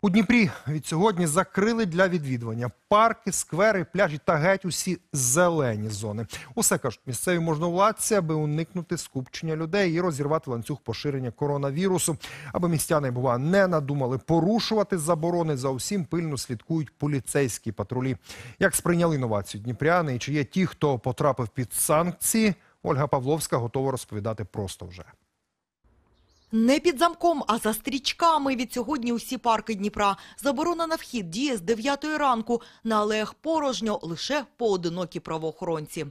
У Дніпрі від сьогодні закрили для відвідування парки, сквери, пляжі та геть усі зелені зони. Усе, кажуть місцеві можновладці, аби уникнути скупчення людей і розірвати ланцюг поширення коронавірусу. Аби містяни, бува, не надумали порушувати заборони, за усім пильно слідкують поліцейські патрулі. Як сприйняли новацію дніпряни і чи є ті, хто потрапив під санкції, Ольга Павловська готова розповідати просто вже. Не під замком, а за стрічками. Від сьогодні усі парки Дніпра. Заборона на вхід діє з 9 ранку. На алеях порожньо, лише поодинокі правоохоронці.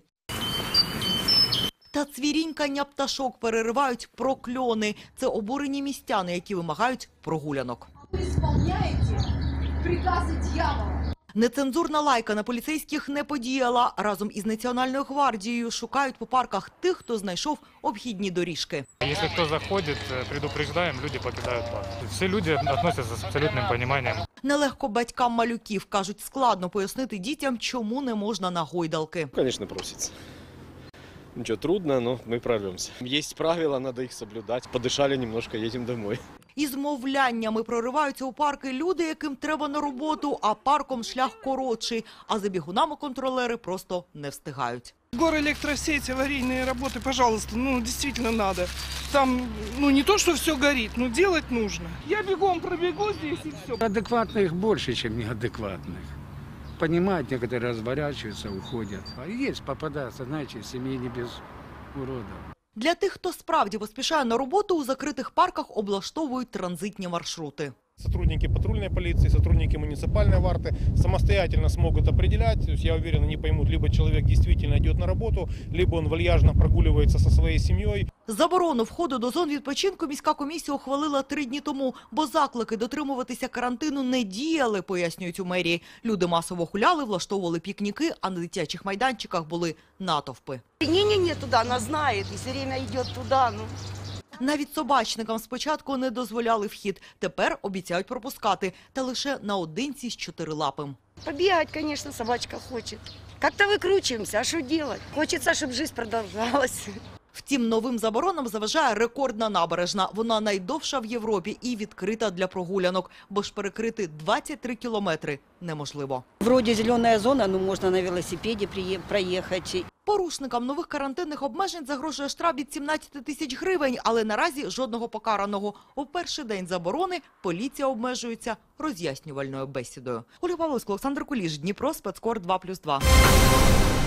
Та цвірінькання пташок переривають прокльони. Це обурені містяни, які вимагають прогулянок. Ви виконуєте прикази дьявола. Нецензурна лайка на поліцейських не подіяла. Разом із Національною гвардією шукають по парках тих, хто знайшов обхідні доріжки. Если кто заходит, предупреждаем, люди покидают парк. Все люди относятся с абсолютным пониманием. Нелегко батькам малюків. Кажуть, складно пояснити дітям, чому не можна на гойдалки. Конечно, просится. Ничего, трудно, но мы прорвемся. Есть правила, надо их соблюдать. Подышали немножко, едем домой. Із мовляннями прориваються у парки люди, яким треба на роботу, а парком шлях коротший. А за бігунами контролери просто не встигають. Горэлектросеть, аварийные работы, пожалуйста, действительно надо. Там, не то, что все горит, но делать нужно. Я бегом пробегу здесь и все. Адекватных больше, чем неадекватных. Понимают, некоторые разворачиваются, уходят. А есть, попадаются, знаете, семьи не без уродов. Для тих, хто справді поспішає на роботу, у закритих парках облаштовують транзитні маршрути. Сотрудники патрульной полиции, сотрудники муниципальной варты самостоятельно смогут определять. То есть я уверен, они поймут, либо человек действительно идет на работу, либо он вальяжно прогуливается со своей семьей. Заборону входу до зон відпочинку міська комісія ухвалила 3 дні тому, бо заклики дотримуватися карантину не діяли, пояснюють у мерії. Люди масово гуляли, влаштовували пікніки, а на дитячих майданчиках були натовпи. Не, туда, она знает, и все время идет туда, Навіть собачникам спочатку не дозволяли вхід. Тепер обіцяють пропускати. Та лише наодинці з чотирилапим. Побегать, конечно, собачка хочет. Как-то выкручиваемся, а что делать? Хочется, чтобы жизнь продолжалась. Втім, новим заборонам заважає рекордна набережна. Вона найдовша в Європі і відкрита для прогулянок. Бо ж перекрити 23 кілометри неможливо. Вроде зеленая зона, можно на велосипеде проехать. Порушникам нових карантинних обмежень загрожує штраф від 17 тисяч гривень, але наразі жодного покараного. У перший день заборони поліція обмежується роз'яснювальною бесідою. Ольга Павловська, Олександр Куліш, Дніпро, Спецкор 2+2.